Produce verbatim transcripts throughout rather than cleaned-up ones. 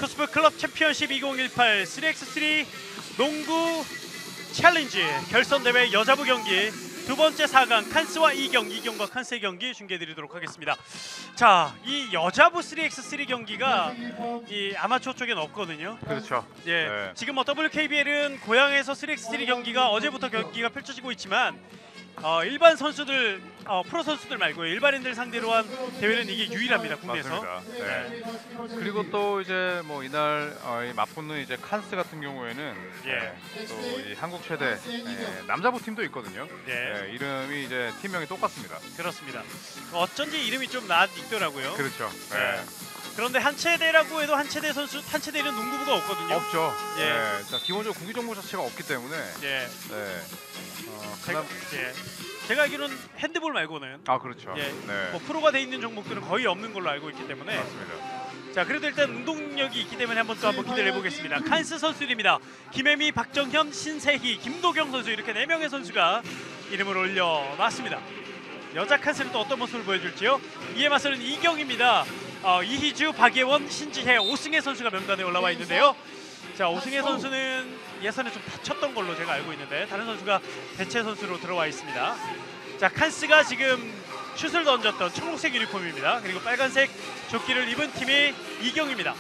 에코스프 클럽 챔피언십 이천십팔 쓰리 엑스 쓰리 농구 챌린지 결선대회 여자부 경기 두 번째 사 강 칸스와 이경, 이경과 칸스의 경기 중계해드리도록 하겠습니다. 자, 이 여자부 쓰리 엑스 쓰리 경기가 이 아마추어 쪽엔 없거든요. 그렇죠. 예, 네. 지금 뭐 더블유케이비엘은 고향에서 쓰리 엑스 쓰리 경기가 어제부터 경기가 펼쳐지고 있지만 어, 일반 선수들, 어, 프로 선수들 말고 일반인들 상대로 한 대회는 이게 유일합니다, 국내에서. 맞습니다. 네. 그리고 또 이제 뭐 이날 어, 이 맞붙는 이제 칸스 같은 경우에는 예. 네, 또 이 한국 최대 예, 남자부 팀도 있거든요. 예. 네, 이름이 이제 팀명이 똑같습니다. 그렇습니다. 어쩐지 이름이 좀 낯익더라고요. 그렇죠. 네. 네. 그런데 한체대라고 해도 한체대 선수, 한체대는 농구부가 없거든요. 없죠. 예. 네. 자, 기본적으로 구기 정보 자체가 없기 때문에. 예. 네. 어, 제가, 그다음, 예. 제가 알기로는 핸드볼 말고는 아 그렇죠. 예. 네. 뭐 프로가 돼 있는 종목들은 거의 없는 걸로 알고 있기 때문에. 맞습니다. 자, 그래도 일단 운동력이 있기 때문에 한번 또 한번 기대를 해보겠습니다. 칸스 선수들입니다. 김혜미, 박정현, 신세희, 김도경 선수 이렇게 네 명의 선수가 이름을 올려놨습니다. 여자 칸스는 또 어떤 모습을 보여줄지요? 이에 맞서는 이경입니다. 어, 이희주, 박예원, 신지혜, 오승혜 선수가 명단에 올라와 있는데요. 자, 오승혜 선수는 예선에 좀 다쳤던 걸로 제가 알고 있는데 다른 선수가 대체 선수로 들어와 있습니다. 자, 칸스가 지금 슛을 던졌던 초록색 유니폼입니다. 그리고 빨간색 조끼를 입은 팀이 이경입니다.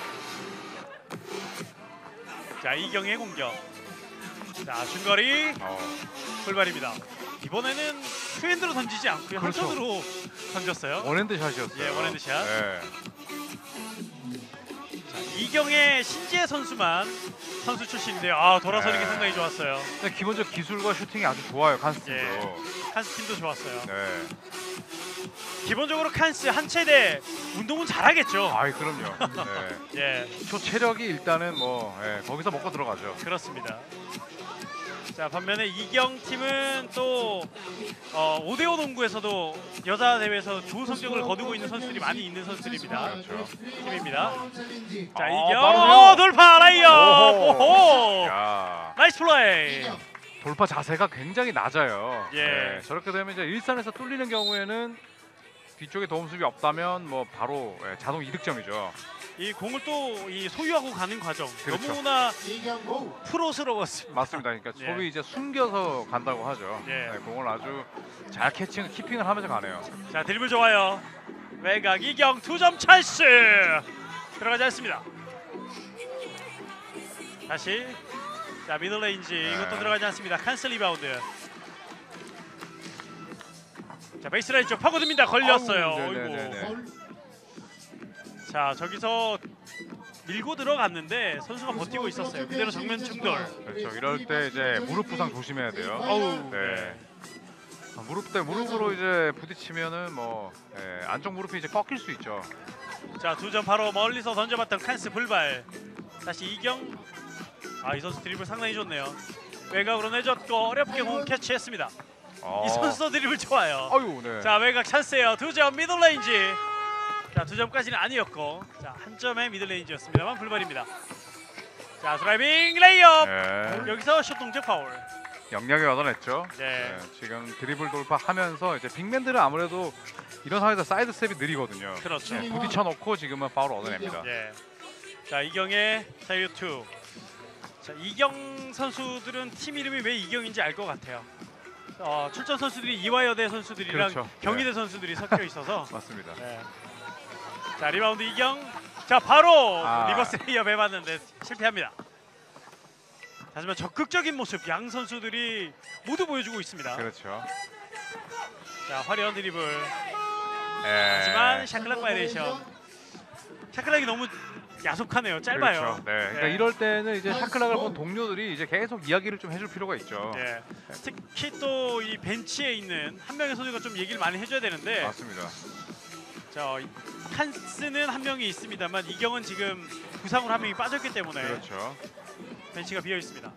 자, 이경의 공격. 자, 중거리 어. 골발입니다. 이번에는 투핸드로 던지지 않고요. 그렇죠. 한 손으로 던졌어요. 원핸드 샷이었어요. 예, 원핸드 샷. 네. 자, 이경의 신지혜 선수만 선수 출신인데요. 아, 돌아서는 게 네. 상당히 좋았어요. 근데 기본적 기술과 슈팅이 아주 좋아요, 칸스 팀도. 예. 칸스 팀도 좋았어요. 네. 기본적으로 칸스 한체대 운동은 잘하겠죠. 아이 그럼요. 네. 예, 초 체력이 일단은 뭐 예, 거기서 먹고 들어가죠. 그렇습니다. 자, 반면에 이경 팀은 또 어, 오 대 오 농구에서도 여자 대회에서 좋은 성적을 거두고 있는 선수들이 많이 있는 선수들입니다. 그렇죠. 팀입니다. 자, 아, 이경 빠르네요. 어, 돌파 라이어. 오호. 오호. 야, 나이스 플레이. 돌파 자세가 굉장히 낮아요. 예. 네, 저렇게 되면 이제 일산에서 뚫리는 경우에는 뒤쪽에 도움 수비 없다면 뭐 바로 예, 자동 이득점이죠. 이 공을 또 이 소유하고 가는 과정 그렇죠. 너무나 프로스러웠습니다. 맞습니다. 그러니까 예. 소위 이제 숨겨서 간다고 하죠. 예. 네, 공을 아주 잘 캐칭, 키핑을 하면서 가네요. 자, 드리블 좋아요. 외곽 이경 두 점 찬스. 들어가지 않습니다. 다시 자, 미들레인지 네. 이것도 들어가지 않습니다. 칸슬 리바운드. 자, 베이스라인 쪽 파고듭니다. 걸렸어요. 아우, 어이구. 네네네네. 자, 저기서 밀고 들어갔는데 선수가 버티고 있었어요. 그대로 정면 충돌. 그렇죠. 이럴 때 이제 무릎 부상 조심해야 돼요. 어우. 네. 아, 무릎 때 무릎으로 이제 부딪히면은 뭐 예, 안쪽 무릎이 이제 꺾일 수 있죠. 자, 두 점 바로 멀리서 던져봤던 칸스 불발. 다시 이경. 아, 이 선수 드리블 상당히 좋네요. 외곽으로 내줬고 어렵게 공 캐치했습니다. 어. 이 선수 드리블 좋아요. 아유, 네. 자, 외곽 찬스예요. 두 점 미들레인지. 자, 두 점까지는 아니었고, 자, 한 점의 미들레인지였습니다만 불발입니다. 자, 드라이빙 레이업. 네. 여기서 슛 동작 파울. 영역이 얻어냈죠. 네. 네, 지금 드리블 돌파하면서 이제 빅맨들은 아무래도 이런 상황에서 사이드 스텝이 느리거든요. 그렇죠. 네, 부딪혀 놓고 지금은 파울 얻어냅니다. 예. 자, 이경의 자유 투. 자, 이경 선수들은 팀 이름이 왜 이경인지 알 것 같아요. 어, 출전 선수들이 이화여대 선수들이랑 그렇죠. 경희대 네. 선수들이 섞여 있어서. 맞습니다. 네. 자, 리바운드 이경. 자, 바로 아. 리버스 레이업 해봤는데 실패합니다. 하지만 적극적인 모습 양 선수들이 모두 보여주고 있습니다. 그렇죠. 자, 화려한 드리블. 예. 하지만 샤클락 바이레이션. 샤클락이 너무 야속하네요. 짧아요. 그렇죠. 네. 그러니까 네. 이럴 때는 이제 샤클락을 본 동료들이 이제 계속 이야기를 좀 해줄 필요가 있죠. 예. 특히 또 이 벤치에 있는 한 명의 선수가 좀 얘기를 많이 해줘야 되는데, 맞습니다. 저 칸스는 한 명이 있습니다만 이경은 지금 부상으로 한 명이 빠졌기 때문에 그렇죠. 벤치가 비어 있습니다.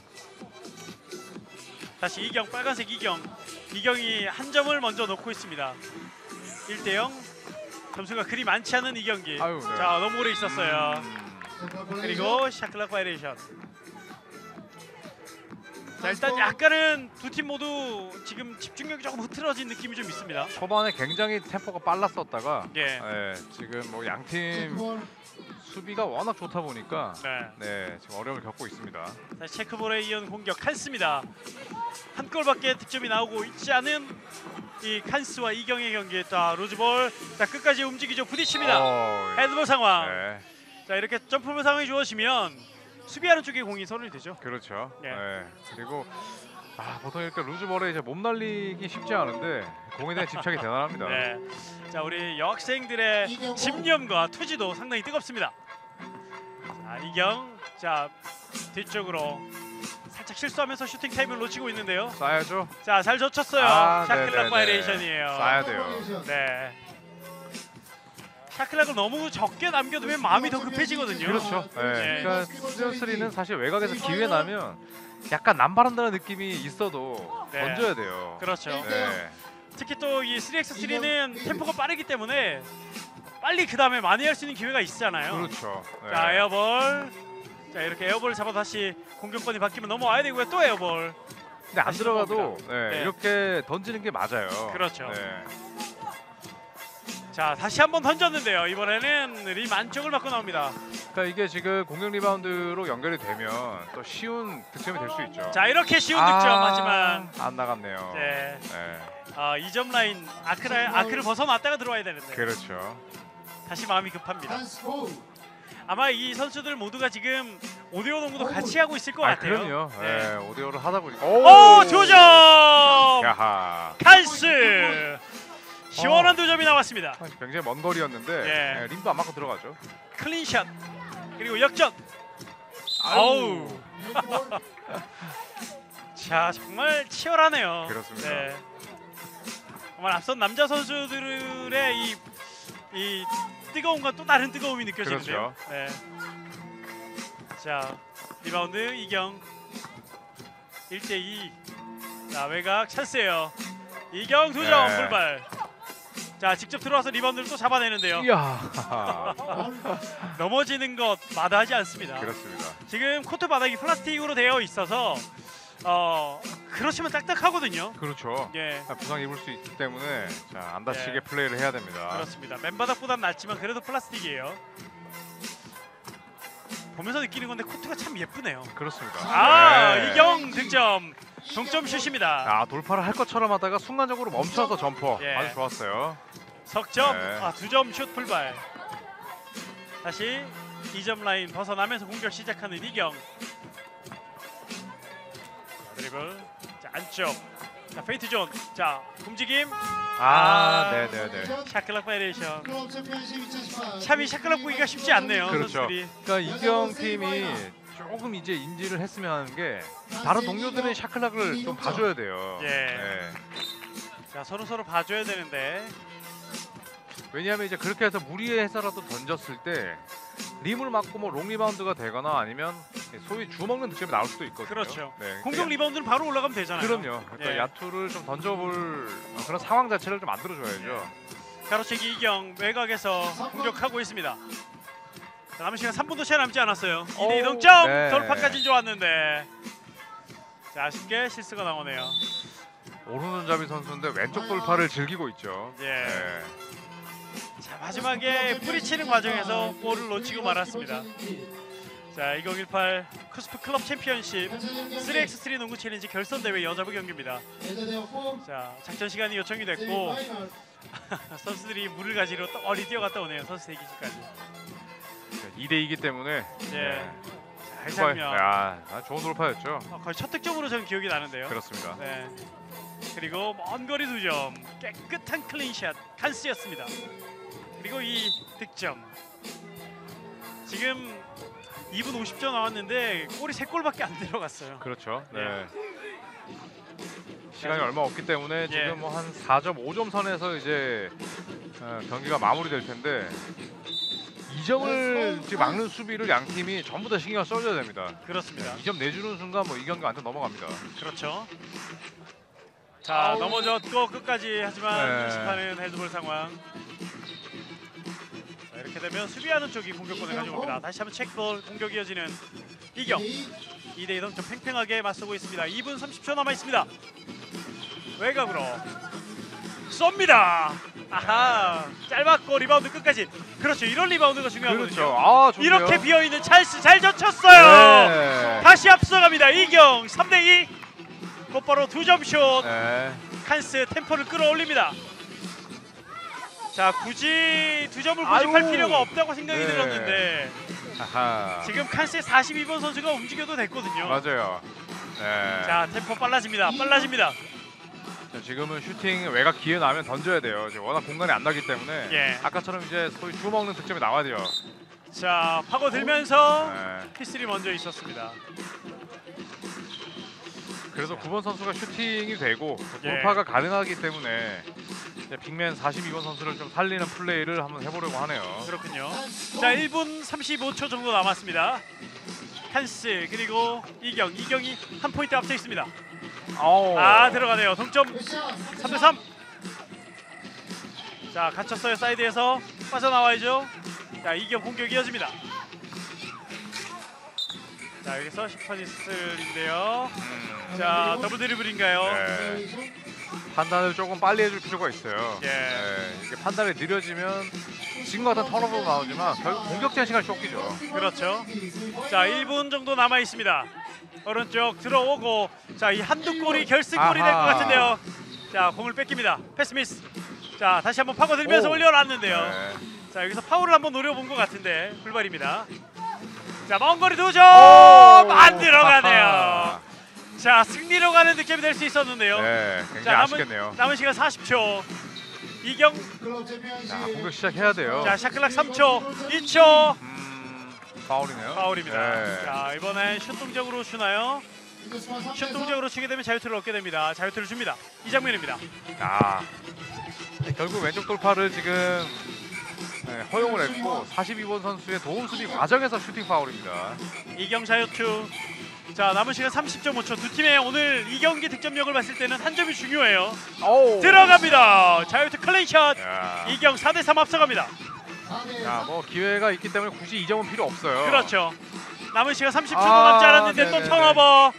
다시 이경, 빨간색 이경. 이경이 한 점을 먼저 놓고 있습니다. 일 대 영. 점수가 그리 많지 않은 이 경기. 아유, 네. 자, 너무 오래 있었어요. 음, 그리고 샤클락 바이레이션. 자, 일단 약간은 두 팀 모두 지금 집중력이 조금 흐트러진 느낌이 좀 있습니다. 초반에 굉장히 템포가 빨랐었다가 예. 예, 지금 뭐 양팀 수비가 워낙 좋다 보니까 네. 네, 지금 어려움을 겪고 있습니다. 다시 체크볼에 이은 공격 칸스입니다. 한 골밖에 득점이 나오고 있지 않은 이 칸스와 이경의 경기. 자, 로즈볼. 자, 끝까지 움직이죠. 부딪힙니다. 어, 헤드볼 상황. 네, 자, 이렇게 점프볼 상황이 주어지면 수비하는 쪽에 공이 선언이 되죠. 그렇죠. 예. 네. 그리고 아, 보통 이렇게 루즈볼에 이제 몸 날리기 쉽지 않은데 공에 대한 집착이 대단합니다. 네. 자, 우리 여학생들의 집념과 투지도 상당히 뜨겁습니다. 자, 이경. 자, 뒤쪽으로 살짝 실수하면서 슈팅 타임을 놓치고 있는데요. 쏴야죠. 자, 잘 젖혔어요. 아, 샤클락 네네네. 바이레이션이에요. 쏴야 돼요. 네. 샤클락을 너무 적게 남겨두면 마음이 더 급해지거든요. 그렇죠. 네. 네. 그러니까 시즌 쓰리는 사실 외곽에서 기회 나면 약간 남발한다는 느낌이 있어도 네. 던져야 돼요. 그렇죠. 네. 특히 또 이 쓰리 엑스 쓰리는 템포가 빠르기 때문에 빨리 그 다음에 많이 할 수 있는 기회가 있잖아요. 그렇죠. 네. 자, 에어볼. 자, 이렇게 에어볼을 잡아 다시 공격권이 바뀌면 넘어와야 되고요. 또 에어볼. 근데 안 다시 들어가도 넘어갑니다. 네, 네. 이렇게 던지는 게 맞아요. 그렇죠. 네. 자, 다시 한번 던졌는데요. 이번에는 림 안쪽을 맞고 나옵니다. 그러니까 이게 지금 공격 리바운드로 연결이 되면 또 쉬운 득점이 될 수 있죠. 자, 이렇게 쉬운 아, 득점 하지만 안 나갔네요. 네. 네. 아, 이 점 라인 아크를 아크를 벗어났다가 들어와야 되는데 그렇죠. 다시 마음이 급합니다. 아마 이 선수들 모두가 지금 오 대 오 농구도 같이 하고 있을 것 아, 같아요. 그럼요. 네. 네. 오 대 오를 하다 보니까 오, 두 점! 야하. 칸스! 시원한 두 점이 나왔습니다. 굉장히 먼 거리였는데 예. 네, 림도 안 맞고 들어가죠. 클린샷 그리고 역전. 아우. 자, 정말 치열하네요. 그렇습니다. 네. 정말 앞선 남자 선수들의 이, 이 뜨거움과 또 다른 뜨거움이 느껴지는데요. 그렇죠. 네. 자, 리바운드 이경 일 대 이. 자, 외곽 찬스예요. 이경 두 점 네. 불발. 자, 직접 들어와서 리바운드를 또 잡아내는데요. 이야. 넘어지는 것 마다하지 않습니다. 그렇습니다. 지금 코트 바닥이 플라스틱으로 되어 있어서 어 그렇지만 딱딱하거든요. 그렇죠. 예, 부상 입을 수 있기 때문에 자, 안 다치게 예. 플레이를 해야 됩니다. 그렇습니다. 맨바닥보단 낫지만 그래도 플라스틱이에요. 보면서 느끼는 건데 코트가 참 예쁘네요. 그렇습니다. 아, 네. 이경 득점. 동점 슛입니다. 아, 돌파를 할 것처럼 하다가 순간적으로 멈춰서 점퍼. 예. 아주 좋았어요. 석점. 네. 아, 두 점 슛 불발. 다시 이 점 라인 벗어나면서 공격 시작하는 이경. 자, 드리블. 자, 안쪽. 자, 페이트 존. 자, 움직임. 아, 아. 네, 네, 네. 샤클락 바이레이션. 참이 샤클락 보기가 쉽지 않네요. 그렇죠. 선수들이. 그러니까 이경 팀이 조금 이제 인지를 했으면 하는 게 다른 동료들은 샤클락을 좀 봐줘야 돼요. 예. 네. 자, 서로 서로 봐줘야 되는데. 왜냐하면 이제 그렇게 해서 무리해서라도 던졌을 때 림을 맞고 뭐 롱 리바운드가 되거나 아니면 소위 주먹는 득점이 나올 수도 있거든요. 그렇죠. 네. 공격 리바운드는 바로 올라가면 되잖아요. 그럼요. 그러니까 예. 야투를 좀 던져볼 그런 상황 자체를 좀 만들어줘야죠. 가로채기 이경 외곽에서 공격하고 있습니다. 자, 남은 시간 삼 분도 채 남지 않았어요. 이 대 이 오, 동점. 네. 돌파까지 좋았는데. 자, 아쉽게 실수가 나오네요. 오른손잡이 선수인데 왼쪽 돌파를 즐기고 있죠. 예. 네. 자, 마지막에 뿌리치는 과정에서 볼을 놓치고 말았습니다. 자, 이천십팔 쿠스프 클럽 챔피언십 쓰리 엑스 쓰리 농구 챌린지 결선 대회 여자부 경기입니다. 자, 작전 시간이 요청이 됐고 선수들이 물을 가지러 어리 뛰어갔다 오네요. 선수 대기실까지. 이 대 이기 때문에 예. 자, 이 돌파- 장면. 야, 아, 좋은 돌파였죠. 어, 거의 첫 득점으로 저는 기억이 나는데요. 그렇습니다. 네. 그리고 먼 거리 두 점, 깨끗한 클린샷 칸스였습니다. 그리고 이 득점. 지금 이 분 오십 초 나왔는데 골이 세 골밖에 안 들어갔어요. 그렇죠. 네. 예. 시간이 얼마 없기 때문에 예. 지금 뭐 한 사 점 오 점 선에서 이제 어, 경기가 마무리될 텐데 이 점을 지금 막는 수비를 양 팀이 전부 다 신경을 써줘야 됩니다. 그렇습니다. 이 점 내주는 순간 뭐 이 경기 완전 넘어갑니다. 그렇죠. 자, 넘어졌고 끝까지 하지만 네. 심판은 헤드볼 상황. 자, 이렇게 되면 수비하는 쪽이 공격권을 가져옵니다. 다시 한번 체크볼 공격 이어지는 이경. 이 대 이 점 팽팽하게 맞서고 있습니다. 이 분 삼십 초 남아 있습니다. 외곽으로 쏩니다. 아하, 짧았고 리바운드 끝까지. 그렇죠. 이런 리바운드가 중요하거든요. 그렇죠. 아, 좋네요. 이렇게 비어있는 찰스 잘 젖혔어요. 네. 다시 앞서갑니다. 이경 삼 대 이. 곧바로 두 점 슛. 네. 칸스 템포를 끌어올립니다. 자, 굳이 두 점을 고집할 아유. 필요가 없다고 생각이 네. 들었는데 아하. 지금 칸스의 사십이 번 선수가 움직여도 됐거든요. 맞아요. 네. 자, 템포 빨라집니다. 빨라집니다. 자, 지금은 슈팅 외곽 기회 나면 던져야 돼요. 지금 워낙 공간이 안 나기 때문에 예. 아까처럼 이제 소위 주워 먹는 득점이 나와야 돼요. 자, 파고들면서 네. 피슬이 먼저 있었습니다. 그래서 구 번 선수가 슈팅이 되고 예. 돌파가 가능하기 때문에 이제 빅맨 사십이 번 선수를 좀 살리는 플레이를 한번 해보려고 하네요. 그렇군요. 자, 일 분 삼십오 초 정도 남았습니다. 칸스 그리고 이경, 이경이 한 포인트 앞서 있습니다. 아우. 아, 들어가네요. 동점 삼 대 삼. 자, 갇혔어요. 사이드에서 빠져나와야죠. 자, 이경 공격 이어집니다. 자, 여기서 시퍼니스인데요. 음. 자, 더블 드리블인가요? 네. 판단을 조금 빨리 해줄 필요가 있어요. 예. 네. 이게 판단이 느려지면 지금 같은 턴오버가 나오지만 결국 공격적인 시간이 쫓기죠. 그렇죠. 자, 일 분 정도 남아 있습니다. 오른쪽 들어오고, 자, 이 한두 골이 결승골이 될 것 아하. 같은데요. 자, 공을 뺏깁니다. 패스 미스. 자, 다시 한번 파고들면서 오. 올려놨는데요. 네. 자, 여기서 파울을 한번 노려본 것 같은데 불발입니다. 자, 먼 거리 두 점 안 들어가네요. 아하. 자, 승리로 가는 득점이 될 수 있었는데요. 네, 굉장히 자, 남은, 아쉽겠네요. 남은 시간 사십 초. 이경, 자, 공격 시작해야 돼요. 자, 샤클락 삼 초, 이 초. 음, 파울이네요. 파울입니다. 네. 자, 이번엔 슛 동작으로 주나요? 슛 동작으로 치게 되면 자유투를 얻게 됩니다. 자유투를 줍니다. 이 장면입니다. 아, 결국 왼쪽 돌파를 지금 네, 허용을 했고 사십이 번 선수의 도움 수비 과정에서 슈팅 파울입니다. 이경 자유투. 자, 남은 시간 삼십 점 오 초. 두 팀의 오늘 이 경기 득점력을 봤을 때는 한 점이 중요해요. 오. 들어갑니다. 자유투 클린샷. 야, 이경 사 대 삼 앞서갑니다. 야, 뭐 기회가 있기 때문에 굳이 이 점은 필요 없어요. 그렇죠. 남은 시간 삼십 초 도 아, 남지 않았는데 또 네네네. 턴오버.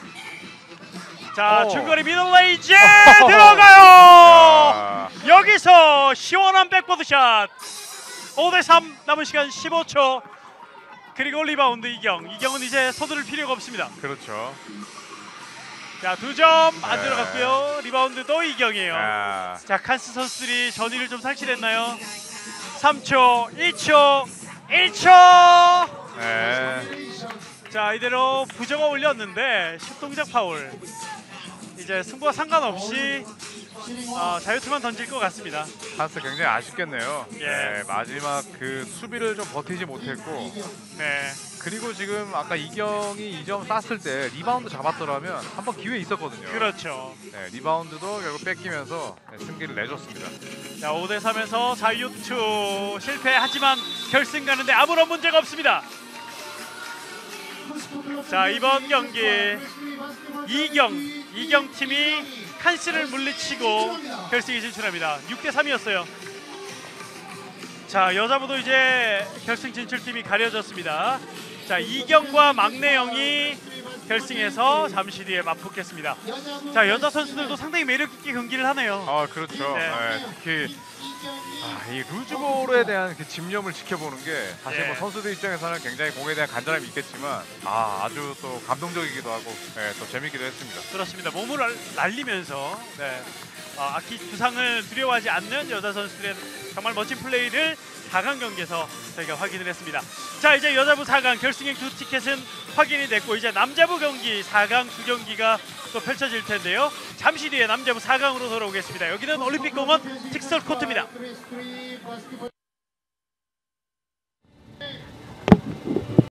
자, 오. 중거리 미들레이즈 들어가요. 야, 여기서 시원한 백보드 샷. 오 대 삼. 남은 시간 십오 초. 그리고 리바운드 이경. 이경은 이제 서두를 필요가 없습니다. 그렇죠. 자, 두 점 안 네. 들어갔고요. 리바운드도 이경이에요. 야, 자, 칸스 선수들이 전위를 좀 상실했나요? 삼 초, 이 초, 일 초. 네. 자, 이대로 부저가 올렸는데 슛 동작 파울. 이제 승부와 상관없이 어, 자유투만 던질 것 같습니다. 찬스 굉장히 아쉽겠네요. 예. 네, 마지막 그 수비를 좀 버티지 못했고 네, 그리고 지금 아까 이경이 이 점 땄을 때 리바운드 잡았더라면 한번 기회 있었거든요. 그렇죠. 네, 리바운드도 결국 뺏기면서 네, 승기를 내줬습니다. 자, 오 대 삼에서 자유투 실패하지만 결승 가는데 아무런 문제가 없습니다. 자, 이번 경기 이경 이경 팀이 칸스를 물리치고 결승에 진출합니다. 육 대 삼이었어요. 자, 여자부도 이제 결승 진출팀이 가려졌습니다. 자, 이경과 막내영이 결승에서 잠시 뒤에 맞붙겠습니다. 자, 여자 선수들도 상당히 매력 있게 경기를 하네요. 아, 그렇죠. 네. 네, 특히 아, 이 루즈볼에 대한 그 집념을 지켜보는 게 사실 예. 뭐 선수들 입장에서는 굉장히 공에 대한 간절함이 있겠지만 아, 아주 또 감동적이기도 하고 네, 또 재밌기도 했습니다. 그렇습니다. 몸을 날- 날리면서 네. 어, 악기 부상을 두려워하지 않는 여자 선수들의 정말 멋진 플레이를 사 강 경기에서 저희가 확인을 했습니다. 자, 이제 여자부 사 강 결승행 두 티켓은 확인이 됐고 이제 남자부 경기 사 강 두 경기가 또 펼쳐질 텐데요. 잠시 뒤에 남자부 사 강으로 돌아오겠습니다. 여기는 올림픽공원 특설 코트입니다.